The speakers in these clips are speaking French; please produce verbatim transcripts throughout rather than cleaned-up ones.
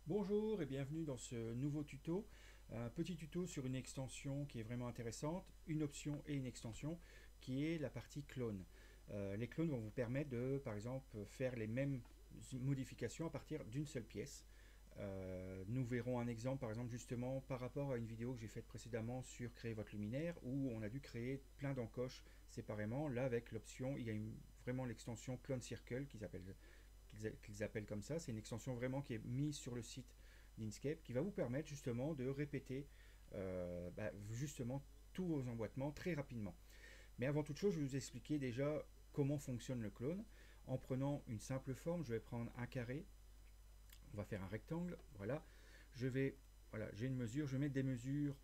Bonjour et bienvenue dans ce nouveau tuto. Un petit tuto sur une extension qui est vraiment intéressante, une option et une extension qui est la partie clone. Euh, les clones vont vous permettre de, par exemple, faire les mêmes modifications à partir d'une seule pièce. Euh, nous verrons un exemple, par exemple, justement par rapport à une vidéo que j'ai faite précédemment sur créer votre luminaire où on a dû créer plein d'encoches séparément. Là, avec l'option, il y a une, vraiment l'extension Clone Circle qui s'appelle qu'ils appellent comme ça. C'est une extension vraiment qui est mise sur le site d'Inkscape qui va vous permettre justement de répéter euh, bah, justement tous vos emboîtements très rapidement. Mais avant toute chose, je vais vous expliquer déjà comment fonctionne le clone. En prenant une simple forme, je vais prendre un carré, on va faire un rectangle, voilà. Je vais, voilà, j'ai une mesure, je vais mettre des mesures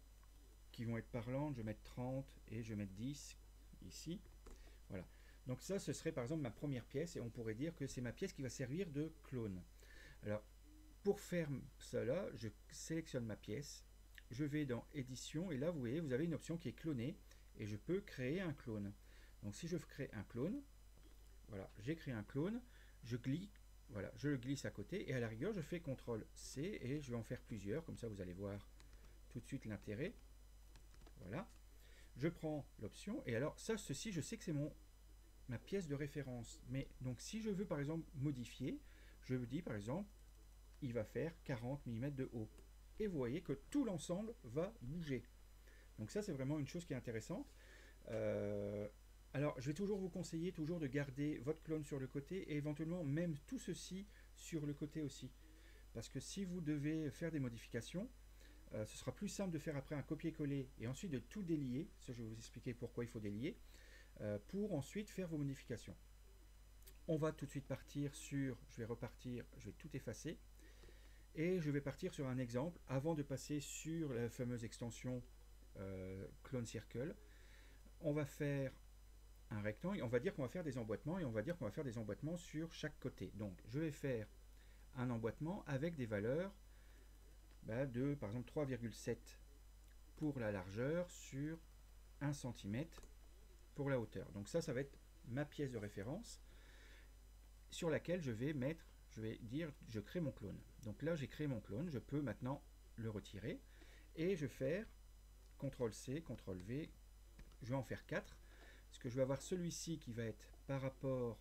qui vont être parlantes, je vais mettre trente et je vais mettre dix ici, voilà. Donc ça, ce serait par exemple ma première pièce et on pourrait dire que c'est ma pièce qui va servir de clone. Alors, pour faire cela, je sélectionne ma pièce, je vais dans édition et là vous voyez, vous avez une option qui est cloner et je peux créer un clone. Donc si je crée un clone, voilà, j'ai créé un clone, je glisse, voilà, je le glisse à côté et à la rigueur je fais contrôle C et je vais en faire plusieurs, comme ça vous allez voir tout de suite l'intérêt. Voilà, je prends l'option et alors ça, ceci, je sais que c'est mon ma pièce de référence. Mais donc si je veux par exemple modifier, je me dis par exemple, il va faire quarante millimètres de haut. Et vous voyez que tout l'ensemble va bouger. Donc ça, c'est vraiment une chose qui est intéressante. Euh, alors, je vais toujours vous conseiller toujours de garder votre clone sur le côté et éventuellement même tout ceci sur le côté aussi. Parce que si vous devez faire des modifications, euh, ce sera plus simple de faire après un copier-coller et ensuite de tout délier. Ça, je vais vous expliquer pourquoi il faut délier. Euh, pour ensuite faire vos modifications. On va tout de suite partir sur, je vais repartir, je vais tout effacer, et je vais partir sur un exemple avant de passer sur la fameuse extension euh, Clone Circle. On va faire un rectangle, on va dire qu'on va faire des emboîtements, et on va dire qu'on va faire des emboîtements sur chaque côté. Donc je vais faire un emboîtement avec des valeurs bah, de par exemple trois virgule sept pour la largeur sur un centimètre pour la hauteur. Donc ça, ça va être ma pièce de référence sur laquelle je vais mettre, je vais dire, je crée mon clone. Donc là, j'ai créé mon clone, je peux maintenant le retirer et je vais faire contrôle C, contrôle V, je vais en faire quatre, parce que je vais avoir celui-ci qui va être par rapport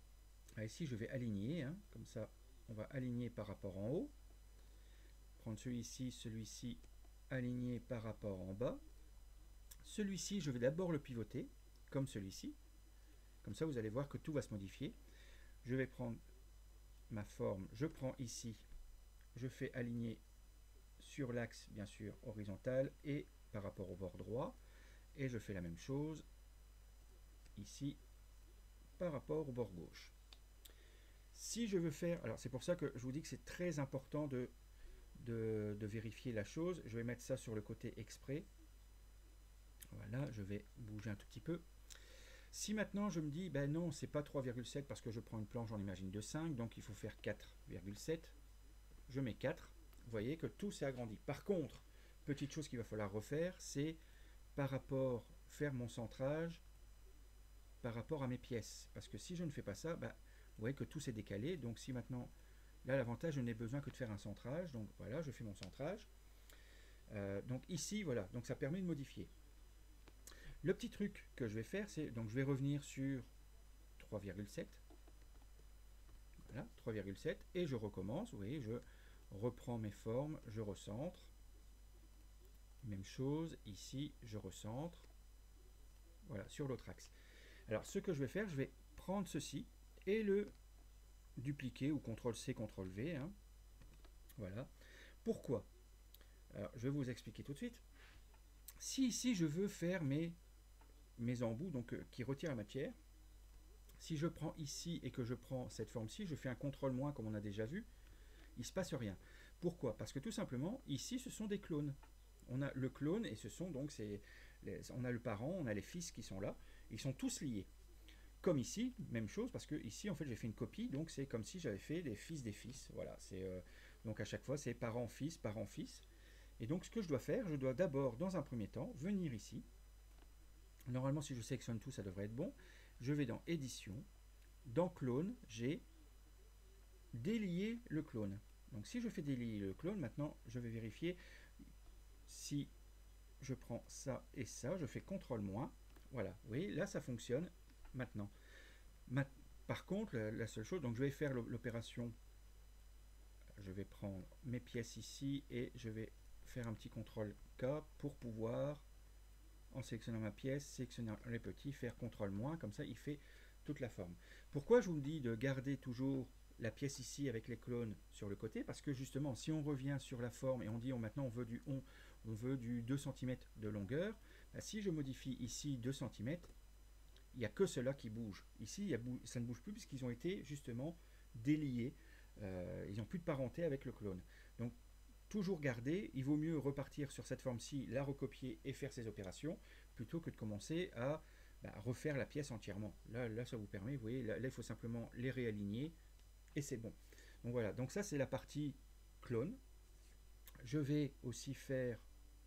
à ici, je vais aligner, hein, comme ça, on va aligner par rapport en haut, prendre celui-ci, celui-ci, aligné par rapport en bas. Celui-ci, je vais d'abord le pivoter, comme celui-ci, comme ça vous allez voir que tout va se modifier. Je vais prendre ma forme, je prends ici, je fais aligner sur l'axe bien sûr horizontal et par rapport au bord droit, et je fais la même chose ici par rapport au bord gauche. Si je veux faire, alors c'est pour ça que je vous dis que c'est très important de, de, de vérifier la chose. Je vais mettre ça sur le côté exprès. Voilà, je vais bouger un tout petit peu. Si maintenant je me dis, ben non, c'est pas trois virgule sept parce que je prends une planche, j'en imagine de cinq, donc il faut faire quatre virgule sept. Je mets quatre. Vous voyez que tout s'est agrandi. Par contre, petite chose qu'il va falloir refaire, c'est par rapport, faire mon centrage par rapport à mes pièces. Parce que si je ne fais pas ça, ben, vous voyez que tout s'est décalé. Donc si maintenant, là l'avantage, je n'ai besoin que de faire un centrage. Donc voilà, je fais mon centrage. Euh, donc ici, voilà, donc ça permet de modifier. Le petit truc que je vais faire, c'est, donc je vais revenir sur trois virgule sept. Voilà, trois virgule sept. Et je recommence, vous voyez, je reprends mes formes, je recentre. Même chose, ici, je recentre. Voilà, sur l'autre axe. Alors, ce que je vais faire, je vais prendre ceci et le dupliquer, ou contrôle C, contrôle V. Hein. Voilà. Pourquoi? Alors, je vais vous expliquer tout de suite. Si ici, je veux faire mes, mes embouts, donc euh, qui retirent la matière, si je prends ici et que je prends cette forme-ci, je fais un contrôle moins comme on a déjà vu, il ne se passe rien. Pourquoi? Parce que tout simplement, ici, ce sont des clones. On a le clone et ce sont donc, c'est, on a le parent, on a les fils qui sont là, ils sont tous liés. Comme ici, même chose, parce que ici, en fait, j'ai fait une copie, donc c'est comme si j'avais fait des fils des fils. Voilà, c'est euh, donc à chaque fois, c'est parent-fils, parent-fils. Et donc, ce que je dois faire, je dois d'abord, dans un premier temps, venir ici. Normalement, si je sélectionne tout, ça devrait être bon. Je vais dans Édition. Dans Clone, j'ai délié le clone. Donc si je fais délier le clone, maintenant je vais vérifier si je prends ça et ça, je fais contrôle moins. Voilà, vous voyez, là ça fonctionne maintenant. Par contre, la, la seule chose, donc je vais faire l'opération, je vais prendre mes pièces ici et je vais faire un petit contrôle K pour pouvoir, en sélectionnant ma pièce, sélectionner les petits, faire contrôle moins, comme ça il fait toute la forme. Pourquoi je vous dis de garder toujours la pièce ici avec les clones sur le côté? Parce que justement, si on revient sur la forme et on dit oh, maintenant on veut du on, on veut du deux centimètres de longueur, bah, si je modifie ici deux centimètres, il n'y a que cela qui bouge. Ici, il y a, ça ne bouge plus puisqu'ils ont été justement déliés. Euh, ils n'ont plus de parenté avec le clone. Donc, toujours garder, il vaut mieux repartir sur cette forme-ci, la recopier et faire ces opérations, plutôt que de commencer à bah, refaire la pièce entièrement. Là, là, ça vous permet, vous voyez, là, là il faut simplement les réaligner et c'est bon. Donc voilà, donc ça c'est la partie clone. Je vais aussi faire...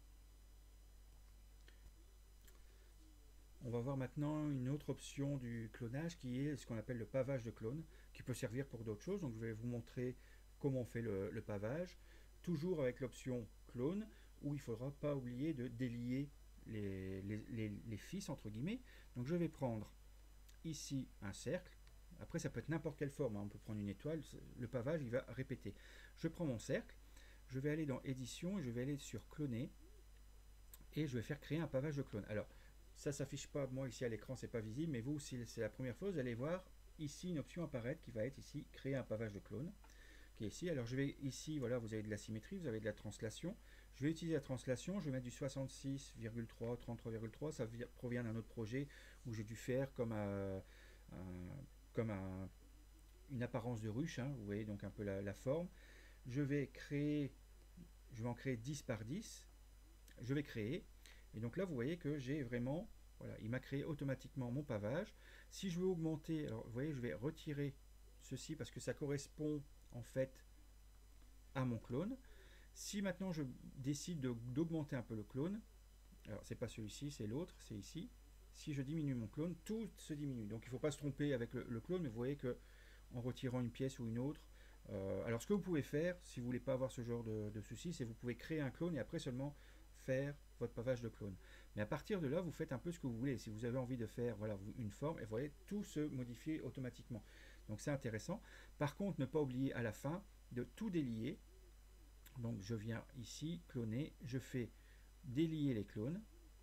On va voir maintenant une autre option du clonage qui est ce qu'on appelle le pavage de clone, qui peut servir pour d'autres choses. Donc je vais vous montrer comment on fait le, le pavage, toujours avec l'option clone, où il ne faudra pas oublier de délier les, les, les, les fils, entre guillemets. Donc je vais prendre ici un cercle. Après ça peut être n'importe quelle forme, hein. On peut prendre une étoile, le pavage il va répéter. Je prends mon cercle, je vais aller dans édition et je vais aller sur cloner et je vais faire créer un pavage de clone. Alors ça ne s'affiche pas, moi ici à l'écran c'est pas visible, mais vous si c'est la première fois vous allez voir ici une option apparaître qui va être ici créer un pavage de clone qui est ici. Alors je vais ici, voilà, vous avez de la symétrie, vous avez de la translation. Je vais utiliser la translation, je vais mettre du soixante-six virgule trois, trente-trois virgule trois, ça provient d'un autre projet où j'ai dû faire comme, un, un, comme un, une apparence de ruche, hein, vous voyez donc un peu la, la forme. Je vais créer, je vais en créer dix par dix, je vais créer. Et donc là, vous voyez que j'ai vraiment, voilà, il m'a créé automatiquement mon pavage. Si je veux augmenter, alors vous voyez, je vais retirer ceci parce que ça correspond en fait à mon clone. Si maintenant je décide d'augmenter un peu le clone, alors c'est pas celui-ci, c'est l'autre, c'est ici. Si je diminue mon clone, tout se diminue. Donc il ne faut pas se tromper avec le, le clone, mais vous voyez que en retirant une pièce ou une autre, euh, alors ce que vous pouvez faire, si vous voulez pas avoir ce genre de, de soucis, c'est vous pouvez créer un clone et après seulement faire votre pavage de clone. Mais à partir de là, vous faites un peu ce que vous voulez. Si vous avez envie de faire voilà, une forme, et vous voyez, tout se modifie automatiquement. Donc c'est intéressant. Par contre, ne pas oublier à la fin de tout délier. Donc je viens ici, cloner, je fais délier les clones.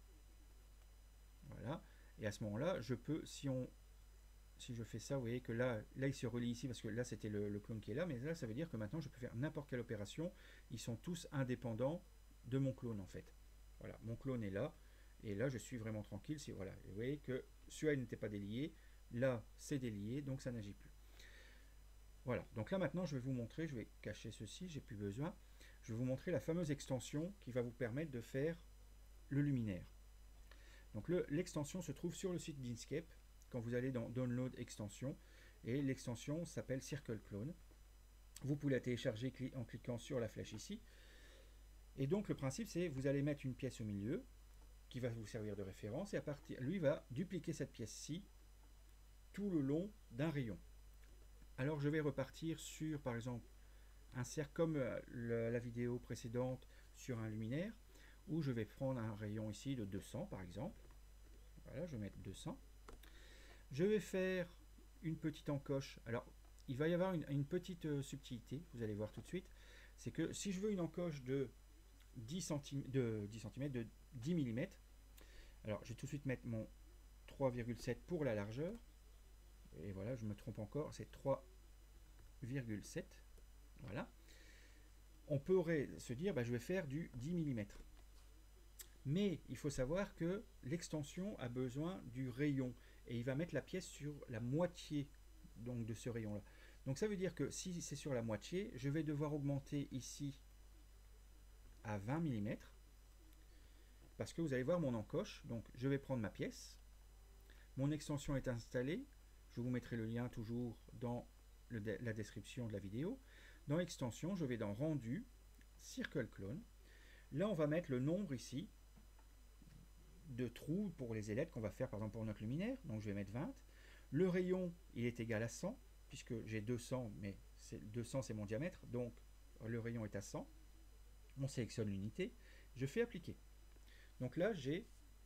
Voilà. Et à ce moment-là, je peux, si on si je fais ça, vous voyez que là, là il se relie ici parce que là c'était le, le clone qui est là, mais là ça veut dire que maintenant je peux faire n'importe quelle opération. Ils sont tous indépendants de mon clone en fait. Voilà, mon clone est là, et là je suis vraiment tranquille. Si, voilà, vous voyez que celui-là n'était pas délié, là c'est délié, donc ça n'agit plus. Voilà, donc là maintenant je vais vous montrer, je vais cacher ceci, j'ai plus besoin. Je vais vous montrer la fameuse extension qui va vous permettre de faire le luminaire. Donc l'extension se trouve sur le site d'Inkscape, quand vous allez dans Download extension, et l'extension s'appelle Circle Clone. Vous pouvez la télécharger en cliquant sur la flèche ici. Et donc le principe c'est vous allez mettre une pièce au milieu qui va vous servir de référence et à partir lui va dupliquer cette pièce-ci tout le long d'un rayon. Alors je vais repartir sur par exemple un cercle comme le, la vidéo précédente sur un luminaire où je vais prendre un rayon ici de deux cents par exemple. Voilà, je vais mettre deux cents. Je vais faire une petite encoche. Alors il va y avoir une, une petite euh, subtilité, vous allez voir tout de suite. C'est que si je veux une encoche de dix centimètres, de dix centimètres, de dix millimètres, alors je vais tout de suite mettre mon trois virgule sept pour la largeur. Et voilà, je me trompe encore, c'est trois virgule sept. Voilà. On pourrait se dire, bah, je vais faire du dix millimètres. Mais il faut savoir que l'extension a besoin du rayon. Et il va mettre la pièce sur la moitié donc, de ce rayon-là. Donc ça veut dire que si c'est sur la moitié, je vais devoir augmenter ici à vingt millimètres. Parce que vous allez voir mon encoche. Donc je vais prendre ma pièce. Mon extension est installée. Je vous mettrai le lien toujours dans le, la description de la vidéo. Dans l'extension, je vais dans Rendu, Circle Clone. Là, on va mettre le nombre ici de trous pour les ailettes qu'on va faire par exemple pour notre luminaire. Donc je vais mettre vingt. Le rayon, il est égal à cent, puisque j'ai deux cents, mais deux cents c'est mon diamètre. Donc le rayon est à cent, on sélectionne l'unité, je fais appliquer. Donc là, j'ai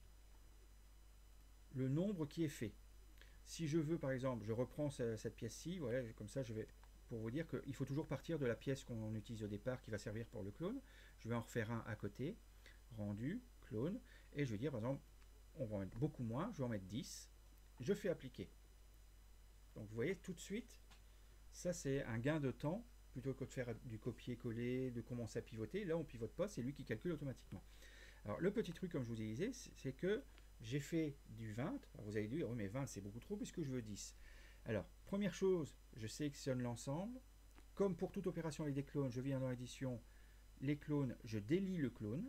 le nombre qui est fait. Si je veux, par exemple, je reprends cette pièce-ci, voilà, comme ça, je vais, pour vous dire qu'il faut toujours partir de la pièce qu'on utilise au départ, qui va servir pour le clone. Je vais en refaire un à côté, rendu, clone, et je vais dire, par exemple, on va en mettre beaucoup moins, je vais en mettre dix, je fais appliquer. Donc vous voyez, tout de suite, ça c'est un gain de temps, plutôt que de faire du copier-coller, de commencer à pivoter. Là, on ne pivote pas, c'est lui qui calcule automatiquement. Alors, le petit truc, comme je vous disais, c'est que j'ai fait du vingt. Alors, vous allez dire, oui, mais vingt, c'est beaucoup trop, puisque je veux dix. Alors, première chose, je sélectionne l'ensemble. Comme pour toute opération avec des clones, je viens dans l'édition, les clones, je délie le clone.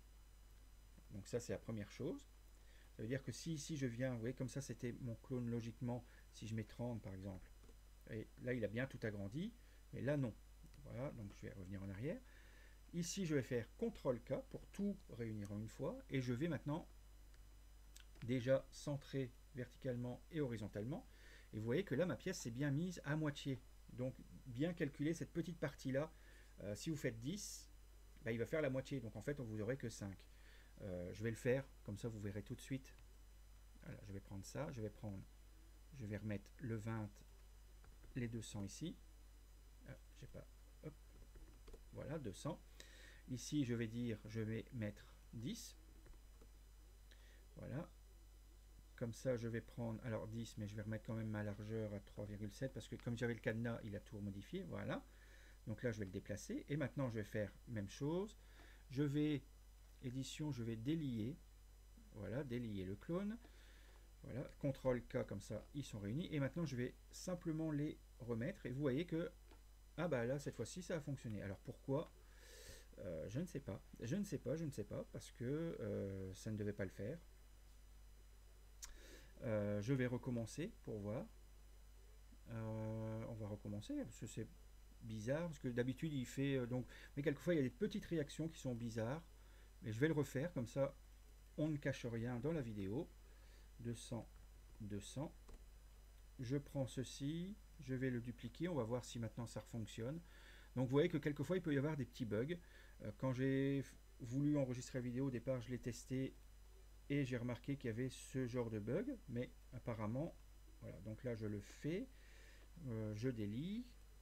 Donc ça, c'est la première chose. Ça veut dire que si ici, je viens, vous voyez, comme ça, c'était mon clone logiquement, si je mets trente, par exemple. Et là, il a bien tout agrandi, mais là, non. Voilà, donc je vais revenir en arrière. Ici, je vais faire contrôle K pour tout réunir en une fois. Et je vais maintenant déjà centrer verticalement et horizontalement. Et vous voyez que là, ma pièce s'est bien mise à moitié. Donc, bien calculer cette petite partie-là. Euh, si vous faites dix, bah, il va faire la moitié. Donc, en fait, vous n'aurez que cinq. Euh, je vais le faire. Comme ça, vous verrez tout de suite. Voilà, je vais prendre ça. Je vais prendre, je vais remettre le vingt, les deux cents ici. Ah, j'ai pas. Hop. Voilà, deux cents. Ici, je vais dire, je vais mettre dix. Voilà. Comme ça, je vais prendre, alors dix, mais je vais remettre quand même ma largeur à trois virgule sept, parce que comme j'avais le cadenas, il a tout modifié. Voilà. Donc là, je vais le déplacer. Et maintenant, je vais faire même chose. Je vais, édition, je vais délier. Voilà, délier le clone. Voilà, contrôle K, comme ça, ils sont réunis. Et maintenant, je vais simplement les remettre. Et vous voyez que, ah bah là, cette fois-ci, ça a fonctionné. Alors pourquoi ? Euh, je ne sais pas, je ne sais pas, je ne sais pas, parce que euh, ça ne devait pas le faire. Euh, je vais recommencer pour voir. Euh, on va recommencer, parce que c'est bizarre, parce que d'habitude il fait euh, donc, mais quelquefois il y a des petites réactions qui sont bizarres. Mais je vais le refaire, comme ça on ne cache rien dans la vidéo. deux cents, deux cents. Je prends ceci, je vais le dupliquer, on va voir si maintenant ça fonctionne. Donc vous voyez que quelquefois il peut y avoir des petits bugs. Quand j'ai voulu enregistrer la vidéo, au départ je l'ai testé et j'ai remarqué qu'il y avait ce genre de bug, mais apparemment, voilà, donc là je le fais, euh, je délie,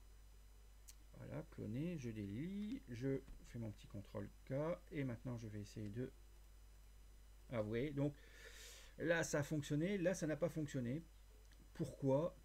voilà, cloner, je délie, je fais mon petit contrôle K, et maintenant je vais essayer de... Ah vous voyez, donc là ça a fonctionné, là ça n'a pas fonctionné. Pourquoi?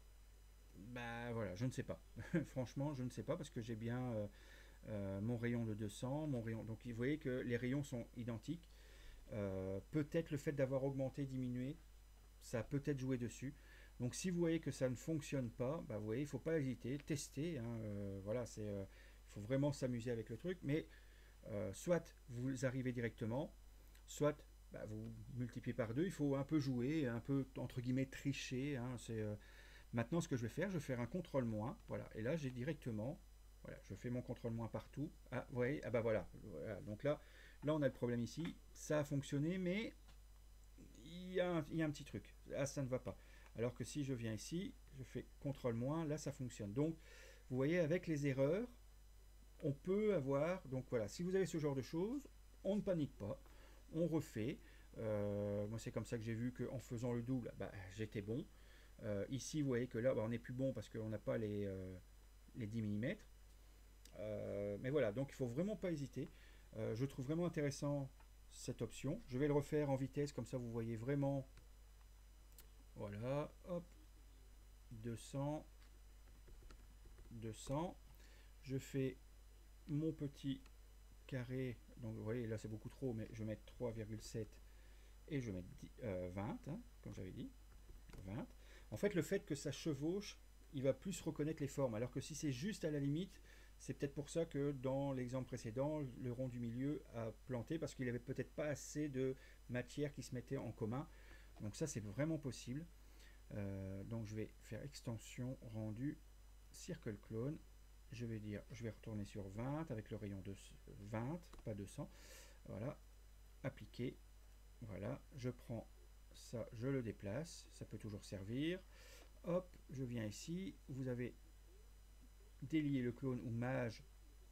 Bah voilà, je ne sais pas. Franchement, je ne sais pas, parce que j'ai bien... Euh, Euh, mon rayon de deux cents, mon rayon. Donc vous voyez que les rayons sont identiques. Euh, peut-être le fait d'avoir augmenté, diminué, ça a peut-être joué dessus. Donc si vous voyez que ça ne fonctionne pas, bah, vous voyez, il ne faut pas hésiter, tester. Hein, euh, voilà, c'est, euh, il faut vraiment s'amuser avec le truc. Mais euh, soit vous arrivez directement, soit bah, vous multipliez par deux. Il faut un peu jouer, un peu entre guillemets tricher. Hein, c'est, euh, maintenant, ce que je vais faire, je vais faire un contrôle moins. Voilà, et là j'ai directement. Voilà, je fais mon contrôle moins partout. Ah, vous voyez, ah bah voilà. Voilà. Donc là, là, on a le problème ici. Ça a fonctionné, mais il y a un, il y a un petit truc. Ah, ça ne va pas. Alors que si je viens ici, je fais contrôle moins, là, ça fonctionne. Donc, vous voyez, avec les erreurs, on peut avoir... Donc voilà, si vous avez ce genre de choses, on ne panique pas. On refait. Euh, moi, c'est comme ça que j'ai vu qu'en faisant le double, bah, j'étais bon. Euh, ici, vous voyez que là, bah, on n'est plus bon parce qu'on n'a pas les, euh, les dix millimètres. Euh, mais voilà, donc il ne faut vraiment pas hésiter. Euh, je trouve vraiment intéressant cette option. Je vais le refaire en vitesse, comme ça vous voyez vraiment. Voilà, hop, deux cents, deux cents. Je fais mon petit carré. Donc vous voyez, là c'est beaucoup trop, mais je vais mettre trois virgule sept et je vais mettre dix, euh, vingt, hein, comme j'avais dit. vingt. En fait, le fait que ça chevauche, il va plus reconnaître les formes. Alors que si c'est juste à la limite, c'est peut-être pour ça que dans l'exemple précédent, le rond du milieu a planté, parce qu'il n'avait peut-être pas assez de matière qui se mettait en commun. Donc ça, c'est vraiment possible. Euh, donc je vais faire extension rendu circle clone. Je vais dire, je vais retourner sur vingt avec le rayon de vingt, pas deux cents. Voilà, appliquer. Voilà, je prends ça, je le déplace, ça peut toujours servir. Hop, je viens ici, vous avez délié le clone ou mage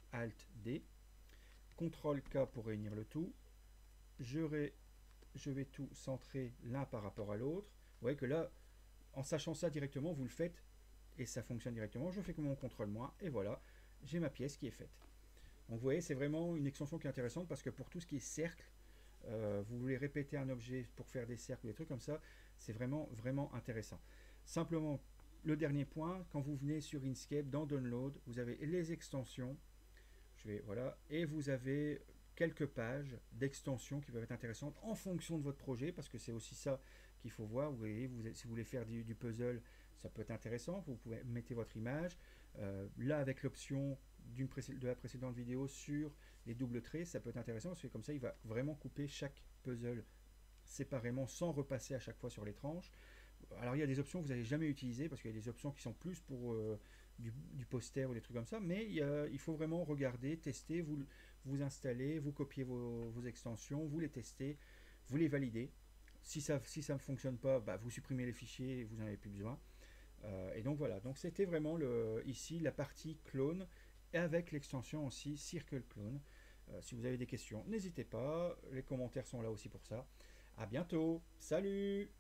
alt D, contrôle K pour réunir le tout. Je, ré, je vais tout centrer l'un par rapport à l'autre. Vous voyez que là, en sachant ça directement, vous le faites et ça fonctionne directement. Je fais que mon contrôle moins et voilà, j'ai ma pièce qui est faite. Donc vous voyez, c'est vraiment une extension qui est intéressante parce que pour tout ce qui est cercle, euh, vous voulez répéter un objet pour faire des cercles, des trucs comme ça, c'est vraiment, vraiment intéressant. Simplement, le dernier point, quand vous venez sur Inkscape, dans Download, vous avez les extensions, je vais, voilà, et vous avez quelques pages d'extensions qui peuvent être intéressantes en fonction de votre projet, parce que c'est aussi ça qu'il faut voir. Vous voyez, vous, si vous voulez faire du, du puzzle, ça peut être intéressant. Vous pouvez mettre votre image. Euh, là, avec l'option de la précédente vidéo sur les doubles traits, ça peut être intéressant parce que comme ça, il va vraiment couper chaque puzzle séparément sans repasser à chaque fois sur les tranches. Alors, il y a des options que vous n'allez jamais utiliser parce qu'il y a des options qui sont plus pour euh, du, du poster ou des trucs comme ça, mais il, y a, il faut vraiment regarder, tester, vous, vous installez, vous copiez vos, vos extensions, vous les testez, vous les validez. Si ça si ça ne fonctionne pas, bah, vous supprimez les fichiers et vous n'en avez plus besoin. Euh, et donc voilà, donc c'était vraiment le, ici la partie clone et avec l'extension aussi Circle Clone. Euh, si vous avez des questions, n'hésitez pas, les commentaires sont là aussi pour ça. À bientôt, salut!